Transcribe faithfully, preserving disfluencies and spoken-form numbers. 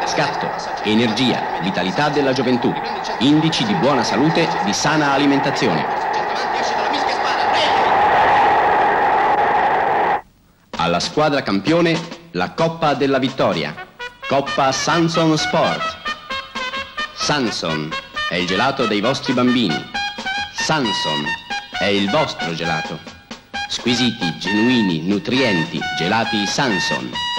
scatto, energia, vitalità della gioventù, indici di buona salute, di sana alimentazione. Alla squadra campione la Coppa della Vittoria, Coppa Sanson Sport. Sanson è il gelato dei vostri bambini. Sanson è il vostro gelato. Squisiti, genuini, nutrienti, gelati Sanson.